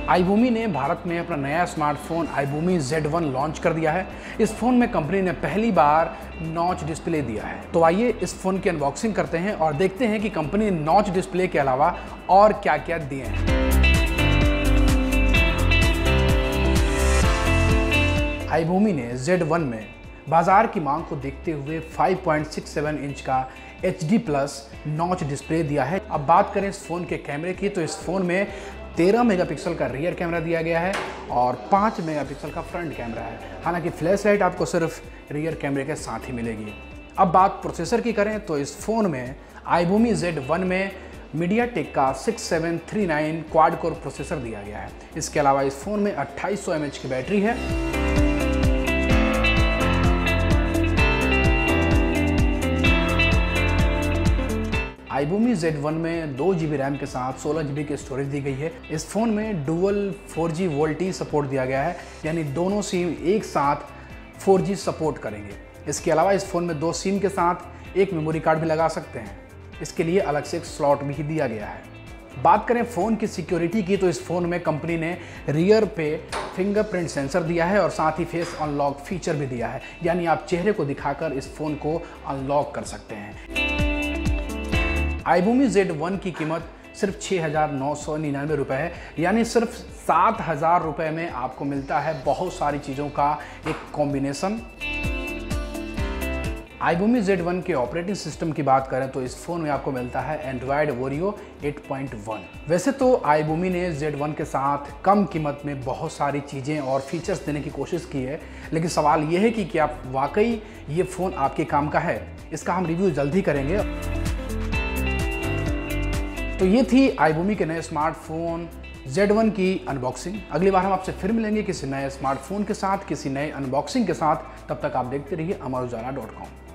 iBoomi ने भारत में अपना नया स्मार्टफोन iBoomi Z1 लॉन्च कर दिया है। इस फ़ोन में कंपनी ने पहली बार नॉच डिस्प्ले दिया है। तो आइए इस फ़ोन की अनबॉक्सिंग करते हैं और देखते हैं कि कंपनी ने नॉच डिस्प्ले के अलावा और क्या क्या दिए हैं। iBoomi ने Z1 में बाजार की मांग को देखते हुए 5.67 इंच का HD+ नॉच डिस्प्ले दिया है। अब बात करें इस फ़ोन के कैमरे की, तो इस फ़ोन में 13 मेगापिक्सल का रियर कैमरा दिया गया है और 5 मेगापिक्सल का फ्रंट कैमरा है। हालांकि फ्लैश लाइट आपको सिर्फ रियर कैमरे के साथ ही मिलेगी। अब बात प्रोसेसर की करें तो इस फ़ोन में iBoomi Z1 में MediaTek का 6739 क्वाड कोर प्रोसेसर दिया गया है। इसके अलावा इस फ़ोन में 2800 mAh की बैटरी है। iBoomi Z1 में 2 GB रैम के साथ 16 GB की स्टोरेज दी गई है। इस फ़ोन में डुअल 4G VoLTE सपोर्ट दिया गया है, यानी दोनों सिम एक साथ 4G सपोर्ट करेंगे। इसके अलावा इस फ़ोन में 2 सिम के साथ एक मेमोरी कार्ड भी लगा सकते हैं। इसके लिए अलग से एक स्लॉट भी दिया गया है। बात करें फ़ोन की सिक्योरिटी की, तो इस फ़ोन में कंपनी ने रियर पे फिंगरप्रिंट सेंसर दिया है और साथ ही फेस अनलॉक फीचर भी दिया है, यानी आप चेहरे को दिखाकर इस फ़ोन को अनलॉक कर सकते हैं। iBoomi Z1 की कीमत सिर्फ 6,999 रुपये है, यानी सिर्फ 7,000 रुपये में आपको मिलता है बहुत सारी चीज़ों का एक कॉम्बिनेशन। iBoomi Z1 के ऑपरेटिंग सिस्टम की बात करें तो इस फ़ोन में आपको मिलता है Android Oreo 8.1। वैसे तो iBoomi ने Z1 के साथ कम कीमत में बहुत सारी चीज़ें और फीचर्स देने की कोशिश की है, लेकिन सवाल ये है कि क्या वाकई ये फ़ोन आपके काम का है। इसका हम रिव्यू जल्द ही करेंगे। तो ये थी iBoomi के नए स्मार्टफोन Z1 की अनबॉक्सिंग। अगली बार हम आपसे फिर मिलेंगे किसी नए स्मार्टफोन के साथ, किसी नए अनबॉक्सिंग के साथ। तब तक आप देखते रहिए अमर उजाला.com।